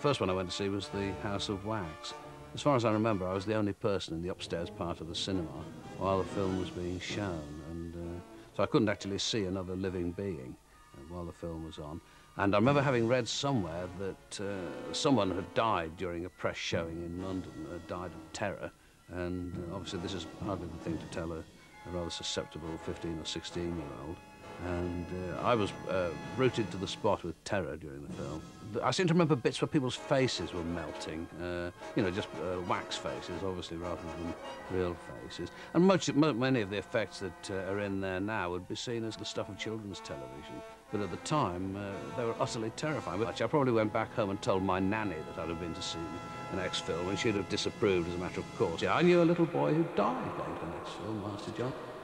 first one I went to see was The House of Wax. As far as I remember, I was the only person in the upstairs part of the cinema while the film was being shown, and so I couldn't actually see another living being while the film was on. And I remember having read somewhere that someone had died during a press showing in London, died of terror, and obviously this is hardly the thing to tell a rather susceptible 15 or 16-year-old. And I was rooted to the spot with terror during the film. I seem to remember bits where people's faces were melting, you know, just wax faces, obviously, rather than real faces. And many of the effects that are in there now would be seen as the stuff of children's television. But at the time, they were utterly terrifying. I probably went back home and told my nanny that I'd have been to see an X film, and she'd have disapproved as a matter of course. Yeah, I knew a little boy who died going to an X film, Master John.